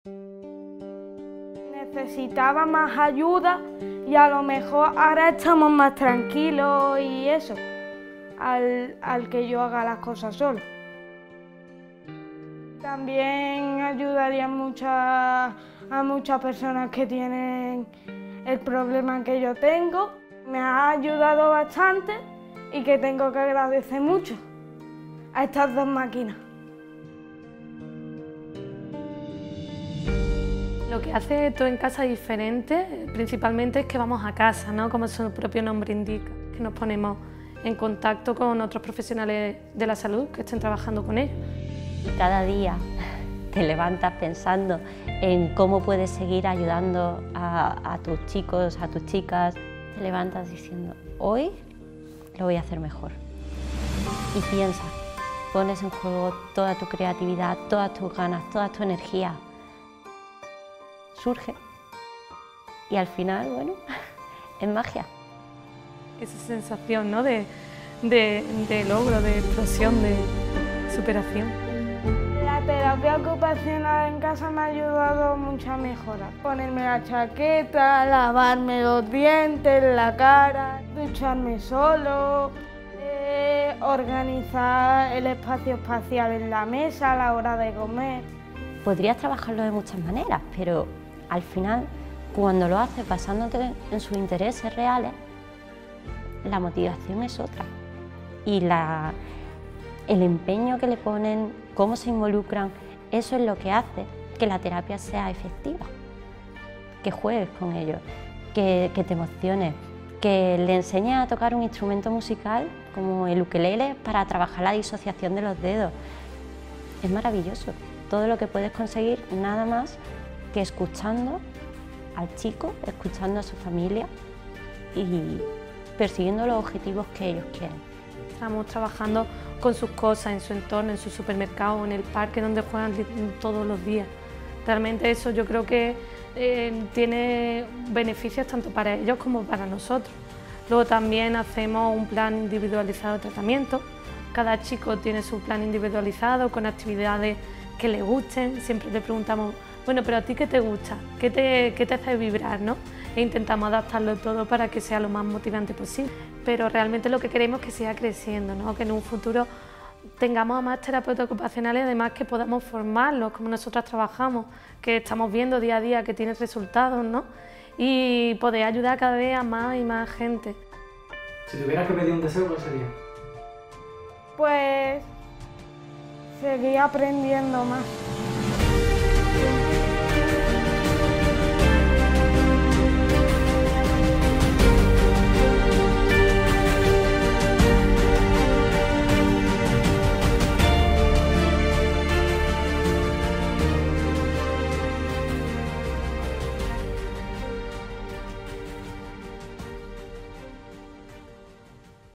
Necesitaba más ayuda y a lo mejor ahora estamos más tranquilos y eso, al que yo haga las cosas solo. También ayudaría a muchas personas que tienen el problema que yo tengo. Me ha ayudado bastante y que tengo que agradecer mucho a estas dos máquinas. Lo que hace Todo en Casa diferente, principalmente, es que vamos a casa, ¿no? Como su propio nombre indica, que nos ponemos en contacto con otros profesionales de la salud que estén trabajando con ellos. Y cada día te levantas pensando en cómo puedes seguir ayudando a tus chicos, a tus chicas. Te levantas diciendo, hoy lo voy a hacer mejor. Y piensas, pones en juego toda tu creatividad, todas tus ganas, toda tu energía. Surge y al final, bueno, es magia. Esa sensación, ¿no? de logro, de explosión, de superación. La terapia ocupacional en casa me ha ayudado mucho a mejorar. Ponerme la chaqueta, lavarme los dientes, la cara, ducharme solo, organizar el espacio espacial en la mesa a la hora de comer. Podrías trabajarlo de muchas maneras, pero al final, cuando lo haces basándote en sus intereses reales, la motivación es otra. Y el empeño que le ponen, cómo se involucran, eso es lo que hace que la terapia sea efectiva. Que juegues con ellos, que te emociones, que le enseñes a tocar un instrumento musical como el ukelele para trabajar la disociación de los dedos. Es maravilloso todo lo que puedes conseguir nada más que escuchando al chico, escuchando a su familia y persiguiendo los objetivos que ellos quieren. Estamos trabajando con sus cosas, en su entorno, en su supermercado, en el parque donde juegan todos los días. Realmente eso yo creo que tiene beneficios tanto para ellos como para nosotros. Luego también hacemos un plan individualizado de tratamiento. Cada chico tiene su plan individualizado con actividades que le gusten. Siempre le preguntamos, bueno, pero ¿a ti qué te gusta? ¿Qué te hace vibrar, ¿no? E intentamos adaptarlo todo para que sea lo más motivante posible. Pero realmente lo que queremos es que siga creciendo, ¿no? Que en un futuro tengamos a más terapeutas ocupacionales, además que podamos formarlos como nosotras trabajamos, que estamos viendo día a día que tiene resultados, ¿no? Y poder ayudar cada vez a más y más gente. Si tuvieras que pedir un deseo, ¿cuál sería? Pues seguir aprendiendo más.